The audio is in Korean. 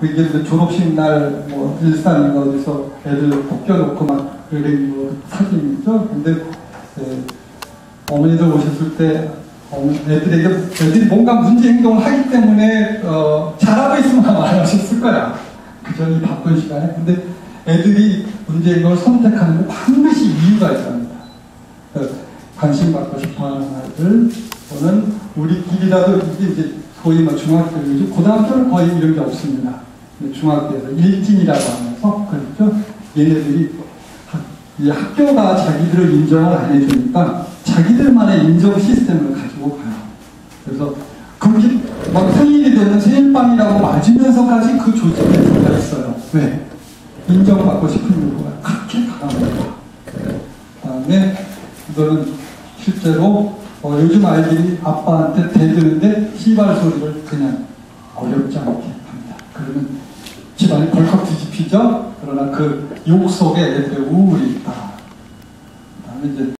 이게 졸업식 날, 뭐, 일산인가 어디서 애들 벗겨놓고 막, 그런 뭐, 사진이죠? 근데, 어머니들 오셨을 때, 애들이 뭔가 문제 행동을 하기 때문에, 잘하고 있으면 아마 안 하셨을 거야. 그저 이 바쁜 시간에. 근데 애들이 문제 행동을 선택하는 건 반드시 이유가 있답니다. 관심 받고 싶어 하는 아이들, 또는 우리끼리라도 이제 소위 뭐 중학교이죠. 고등학교는 거의 이런 게 없습니다. 중학교에서 일진이라고 하면서, 그렇죠? 얘네들이 이 학교가 자기들을 인정을 안 해주니까 자기들만의 인정 시스템을 가지고 가요. 그래서 그렇게 막 생일이 되면 생일빵이라고 맞으면서까지 그 조직에 들어가 있어요. 왜? 인정받고 싶은 요구가 그렇게 강합니다. 그 다음에 이거는 실제로 요즘 아이들이 아빠한테 대드는데 씨발 소리를 그냥 어렵지 않게 합니다. 그러면 집안이 벌컥 뒤집히죠? 그러나 그 욕 속에 애들의 우울이 있다. 그 다음에 이제